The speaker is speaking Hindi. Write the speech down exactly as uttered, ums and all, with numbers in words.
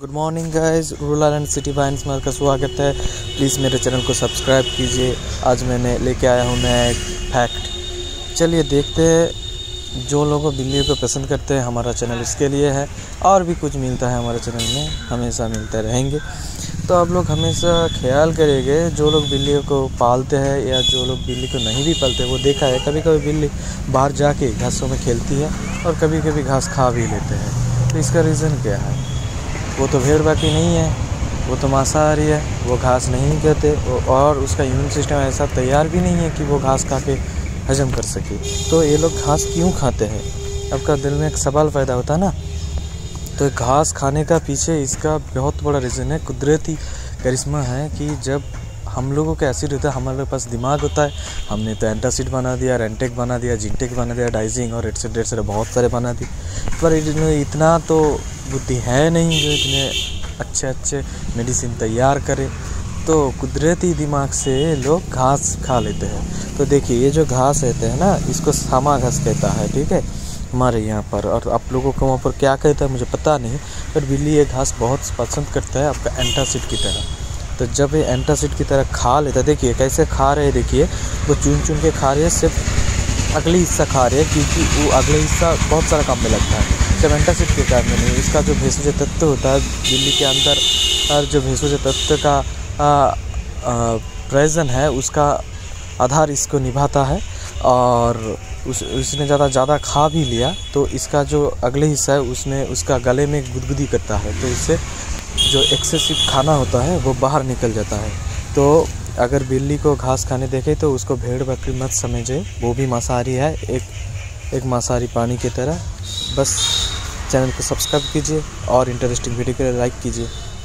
Good morning guys, rural and city by smart का स्वागत है। प्लीज़ मेरे चैनल को सब्सक्राइब कीजिए। आज मैंने लेके आया हूँ मैं एक फैक्ट। चलिए देखते हैं। जो लोग बिल्ली को पसंद करते हैं हमारा चैनल इसके लिए है। और भी कुछ मिलता है हमारे चैनल में, हमेशा मिलते रहेंगे। तो आप लोग हमेशा ख्याल करेंगे, जो लोग बिल्ली को पालते हैं या जो लोग बिल्ली को नहीं भी पालते, वो देखा है कभी कभी बिल्ली बाहर जाके घासों में खेलती है और कभी कभी घास खा भी लेते हैं। तो इसका रीज़न क्या है? वो तो भेड़ बाकी नहीं है, वो तो मांसाहारी है, वो घास नहीं खाते और उसका इम्यून सिस्टम ऐसा तैयार भी नहीं है कि वो घास खा के हजम कर सके। तो ये लोग घास क्यों खाते हैं? आपका दिल में एक सवाल पैदा होता है ना। तो घास खाने का पीछे इसका बहुत बड़ा रीज़न है, कुदरती करिश्मा है कि जब हम लोगों का एसिड होता है, हमारे पास दिमाग होता है, हमने तो एंटासिड बना दिया, रेंटेक बना दिया, जिंटेक बना दिया, डाइजिंग और एटसेट्रा एटसेट्रा बहुत सारे बना दिए, पर इतना तो बुद्धि है नहीं जो इतने अच्छे अच्छे मेडिसिन तैयार करे। तो कुदरती दिमाग से लोग घास खा लेते हैं। तो देखिए, ये जो घास रहते हैं ना, इसको सामा घास कहता है, ठीक है, हमारे यहाँ पर। और आप लोगों को वहाँ पर क्या कहता है मुझे पता नहीं, पर बिल्ली ये घास बहुत पसंद करता है आपका एंटासिड की तरह। तो जब ये एंटासिड की तरह खा लेता है, देखिए कैसे खा रहे हैं, देखिए वो चुन चुन के खा रहे हैं, सिर्फ अगले हिस्सा खा रहे हैं क्योंकि वो अगले हिस्सा बहुत सारा काम में लगता है, जब एंटासिड के कारण में नहीं। इसका जो भेषज तत्व होता है बिल्ली के अंदर, और जो भेषज तत्व का प्रयोजन है उसका आधार इसको निभाता है। और उस उसने ज़्यादा ज़्यादा खा भी लिया तो इसका जो अगले हिस्सा है उसमें उसका गले में गुदगुदी करता है, तो इससे जो एक्सेसिव खाना होता है वो बाहर निकल जाता है। तो अगर बिल्ली को घास खाने देखे तो उसको भेड़ बकरी मत समझे, वो भी मांसाहारी है, एक एक मांसाहारी प्राणी की तरह। बस चैनल को सब्सक्राइब कीजिए और इंटरेस्टिंग वीडियो के लिए लाइक कीजिए।